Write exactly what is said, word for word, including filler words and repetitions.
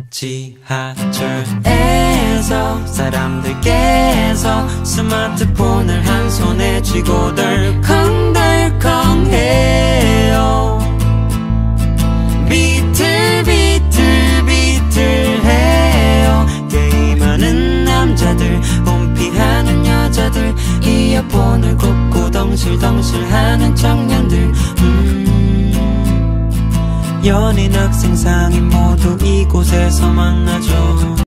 지하철에서 사람들께서 스마트폰을 한 손에 쥐고 덜컹덜컹해요. 비틀비틀비틀해요. 게임하는 남자들, 홈피하는 여자들, 이어폰을 꽂고 덩실덩실하는 청년들. 음 연인, 학생, 상인 모두 이곳에서 만나죠.